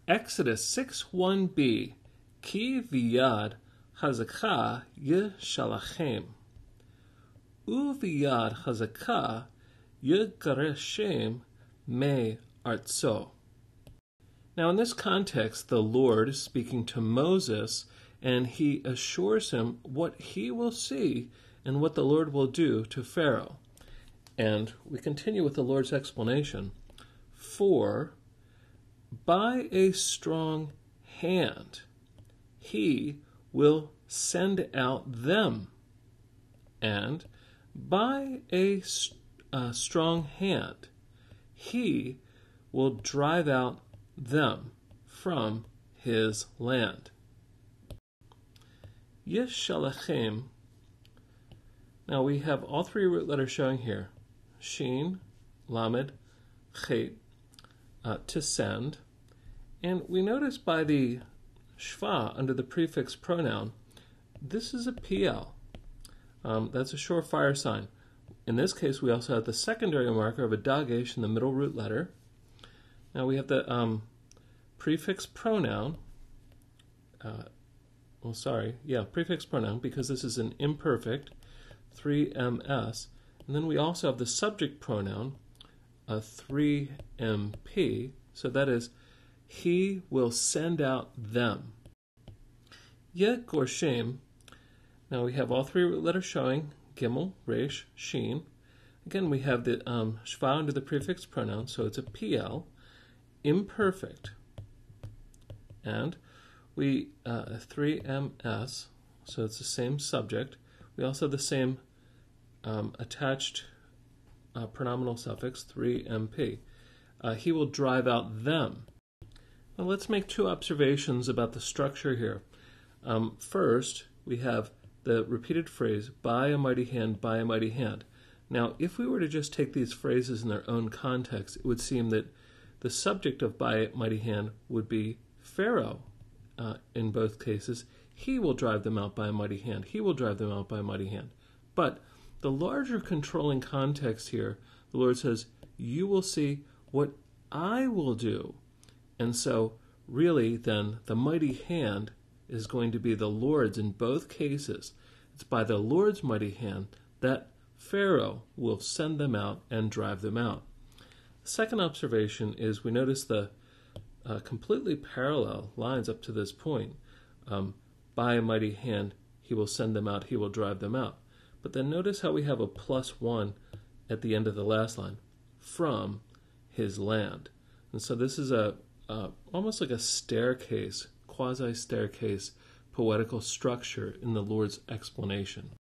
Exodus 6:1b, Ki v'yad chazaka yishalachem, Uv'yad chazaka yigareshem me artso. Now in this context, the Lord is speaking to Moses, and he assures him what he will see and what the Lord will do to Pharaoh. And we continue with the Lord's explanation. For by a strong hand he will send out them, and by a strong hand he will drive out them from his land. Yishalachem. Now we have all three root letters showing here. Shin, Lamed, Chet, to send. And we notice by the shva under the prefix pronoun, this is a PL. That's a surefire sign. In this case, we also have the secondary marker of a dagesh in the middle root letter. Now we have the prefix pronoun. Prefix pronoun, because this is an imperfect, 3ms. And then we also have the subject pronoun, a 3mp. So that is, he will send out them. Yet gorshem. Now we have all three root letters showing, Gimel, Resh, Shin. Again, we have the shva under the prefix pronoun, so it's a PL, imperfect. And we, 3ms, so it's the same subject. We also have the same attached pronominal suffix, 3mp. He will drive out them. Now let's make two observations about the structure here. First, we have the repeated phrase, by a mighty hand, by a mighty hand. Now, if we were to just take these phrases in their own context, it would seem that the subject of by a mighty hand would be Pharaoh in both cases. He will drive them out by a mighty hand. He will drive them out by a mighty hand. But the larger controlling context here, the Lord says, you will see what I will do. And so, really, then, the mighty hand is going to be the Lord's in both cases. It's by the Lord's mighty hand that Pharaoh will send them out and drive them out. The second observation is we notice the completely parallel lines up to this point. By a mighty hand, he will send them out, he will drive them out. But then notice how we have a +1 at the end of the last line, from his land. And so this is almost like a staircase, quasi-staircase, poetical structure in the Lord's explanation.